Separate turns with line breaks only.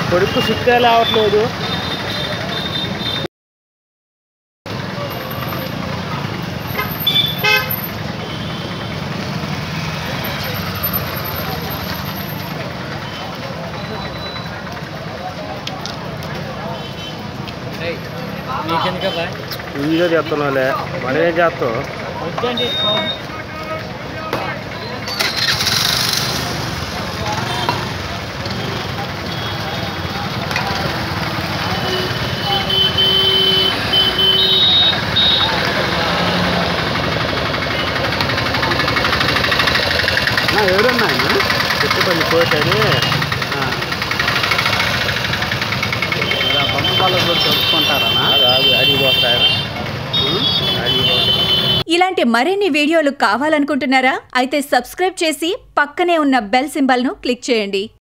కొడుకు సుత్తే లేవట్లేదు. వీడియో చేస్తున్నావులే, మరేం చేస్తావు? ఎవరన్నా చెట్టుపల్లి కోటని బొమ్మ వాళ్ళు కూడా తెలుసుకుంటారన్నా, అడిగిపోతారా?
ఇలాంటి మరిన్ని వీడియోలు కావాలనుకుంటున్నారా? అయితే సబ్స్క్రైబ్ చేసి పక్కనే ఉన్న బెల్ సింబల్ను క్లిక్ చేయండి.